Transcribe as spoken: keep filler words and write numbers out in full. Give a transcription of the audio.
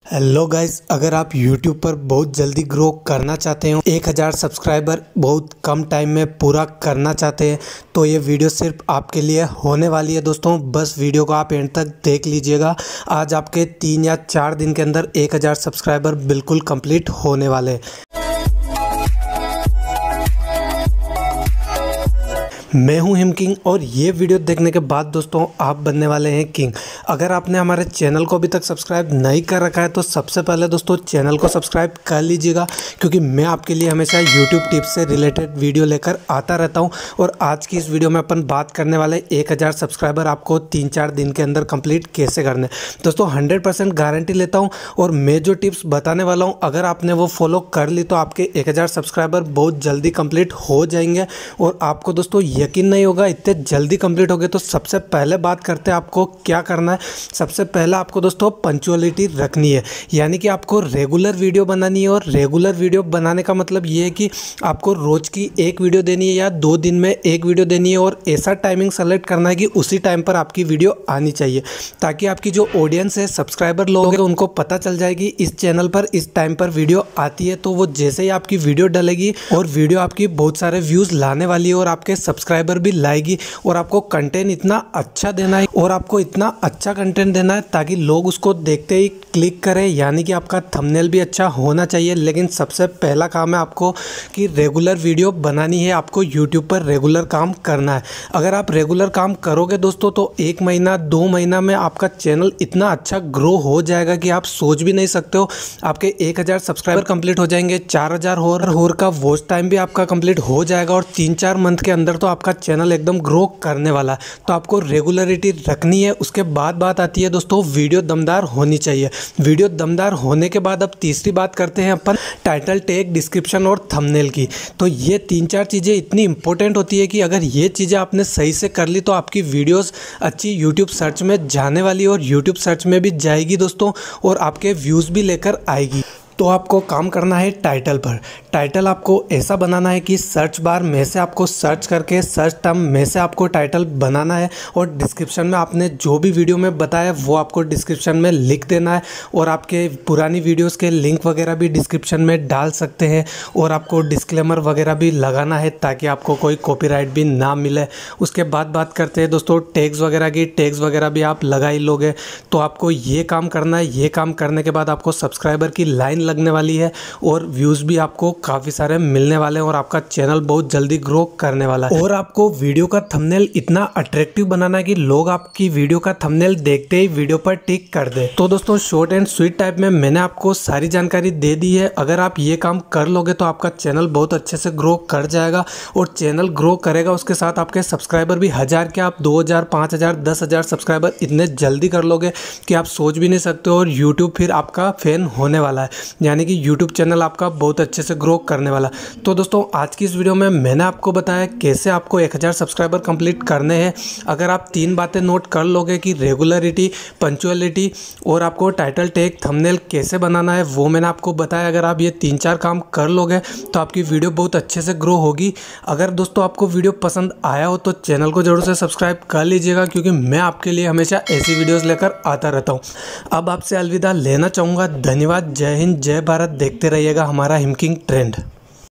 Hello guys, अगर आप YouTube पर बहुत जल्दी ग्रो करना चाहते हो, एक हज़ार सब्सक्राइबर बहुत कम टाइम में पूरा करना चाहते हैं तो ये वीडियो सिर्फ आपके लिए होने वाली है दोस्तों। बस वीडियो को आप एंड तक देख लीजिएगा। आज आपके तीन या चार दिन के अंदर एक हज़ार सब्सक्राइबर बिल्कुल कंप्लीट होने वाले हैं। मैं हूं हिम किंग और ये वीडियो देखने के बाद दोस्तों आप बनने वाले हैं किंग। अगर आपने हमारे चैनल को अभी तक सब्सक्राइब नहीं कर रखा है तो सबसे पहले दोस्तों चैनल को सब्सक्राइब कर लीजिएगा, क्योंकि मैं आपके लिए हमेशा यूट्यूब टिप्स से रिलेटेड वीडियो लेकर आता रहता हूं। और आज की इस वीडियो में अपन बात करने वाले एक हज़ार सब्सक्राइबर आपको तीन चार दिन के अंदर कंप्लीट कैसे करने। दोस्तों हंड्रेड परसेंट गारंटी लेता हूँ और मैं जो टिप्स बताने वाला हूँ अगर आपने वो फॉलो कर ली तो आपके एक हज़ार सब्सक्राइबर बहुत जल्दी कंप्लीट हो जाएंगे। और आपको दोस्तों यकीन नहीं होगा इतने जल्दी कंप्लीट हो गए। तो सबसे पहले बात करते हैं आपको क्या करना है। सबसे पहले आपको दोस्तों पंक्चुअलिटी रखनी है, यानी कि आपको रेगुलर वीडियो बनानी है। और रेगुलर वीडियो बनाने का मतलब ये है कि आपको रोज की एक वीडियो देनी है या दो दिन में एक वीडियो देनी है। और ऐसा टाइमिंग सेलेक्ट करना है कि उसी टाइम पर आपकी वीडियो आनी चाहिए, ताकि आपकी जो ऑडियंस है, सब्सक्राइबर लोग हैं, उनको पता चल जाए कि इस चैनल पर इस टाइम पर वीडियो आती है। तो वो जैसे ही आपकी वीडियो डलेगी और वीडियो आपकी बहुत सारे व्यूज लाने वाली है और आपके सब्सक्राइबर भी लाएगी। और आपको कंटेंट इतना अच्छा देना है और आपको इतना अच्छा कंटेंट देना है ताकि लोग उसको देखते ही क्लिक करें, यानी कि आपका थंबनेल भी अच्छा होना चाहिए। लेकिन सबसे पहला काम है आपको कि रेगुलर वीडियो बनानी है, आपको यूट्यूब पर रेगुलर काम करना है। अगर आप रेगुलर काम करोगे दोस्तों तो एक महीना दो महीना में आपका चैनल इतना अच्छा ग्रो हो जाएगा कि आप सोच भी नहीं सकते हो। आपके एक हज़ार सब्सक्राइबर कंप्लीट हो जाएंगे, चार हज़ार होर होर का वॉच टाइम भी आपका कंप्लीट हो जाएगा और तीन चार मंथ के अंदर तो आपका चैनल एकदम ग्रो करने वाला है। तो आपको रेगुलरिटी रखनी है। उसके बाद बात आती है दोस्तों वीडियो दमदार होनी चाहिए। वीडियो दमदार होने के बाद अब तीसरी बात करते हैं अपन टाइटल, टैग, डिस्क्रिप्शन और थंबनेल की। तो ये तीन चार चीज़ें इतनी इंपॉर्टेंट होती है कि अगर ये चीज़ें आपने सही से कर ली तो आपकी वीडियोस अच्छी यूट्यूब सर्च में जाने वाली है और यूट्यूब सर्च में भी जाएगी दोस्तों और आपके व्यूज़ भी लेकर आएगी। तो आपको काम करना है टाइटल पर। टाइटल आपको ऐसा बनाना है कि सर्च बार में से आपको सर्च करके सर्च टर्म में से आपको टाइटल बनाना है। और डिस्क्रिप्शन में आपने जो भी वीडियो में बताया वो आपको डिस्क्रिप्शन में लिख देना है। और आपके पुरानी वीडियोस के लिंक वगैरह भी डिस्क्रिप्शन में डाल सकते हैं। और आपको डिस्क्लेमर वगैरह भी लगाना है ताकि आपको कोई कॉपीराइट भी ना मिले। उसके बाद बात करते हैं दोस्तों टैग्स वगैरह की। टैग्स वगैरह भी आप लगा ही लोगे। तो आपको ये काम करना है। ये काम करने के बाद आपको सब्सक्राइबर की लाइन लगने वाली है और व्यूज भी आपको काफी सारे मिलने वाले हैं और आपका चैनल बहुत जल्दी ग्रो करने वाला है। और आपको वीडियो का थंबनेल इतना अट्रैक्टिव बनाना है कि लोग आपकी वीडियो का थंबनेल देखते ही वीडियो पर टिक कर दे। तो दोस्तों शॉर्ट एंड स्वीट टाइप में मैंने आपको सारी जानकारी दे दी है। अगर आप ये काम कर लोगे तो आपका चैनल बहुत अच्छे से ग्रो कर जाएगा। और चैनल ग्रो करेगा उसके साथ आपके सब्सक्राइबर भी हजार के आप दो हजार पाँच हजार दस हजार सब्सक्राइबर इतने जल्दी कर लोगे कि आप सोच भी नहीं सकते। और यूट्यूब फिर आपका फैन होने वाला है, यानी कि यूट्यूब चैनल आपका बहुत अच्छे से ग्रो करने वाला। तो दोस्तों आज की इस वीडियो में मैंने आपको बताया कैसे आपको एक हज़ार सब्सक्राइबर कंप्लीट करने हैं। अगर आप तीन बातें नोट कर लोगे कि रेगुलरिटी, पंक्चुअलिटी और आपको टाइटल, टैग, थंबनेल कैसे बनाना है वो मैंने आपको बताया। अगर आप ये तीन चार काम कर लोगे तो आपकी वीडियो बहुत अच्छे से ग्रो होगी। अगर दोस्तों आपको वीडियो पसंद आया हो तो चैनल को जरूर से सब्सक्राइब कर लीजिएगा, क्योंकि मैं आपके लिए हमेशा ऐसी वीडियोज़ लेकर आता रहता हूँ। अब आपसे अलविदा लेना चाहूँगा। धन्यवाद। जय हिंद, जय भारत। देखते रहिएगा हमारा हिम किंग ट्रेंड।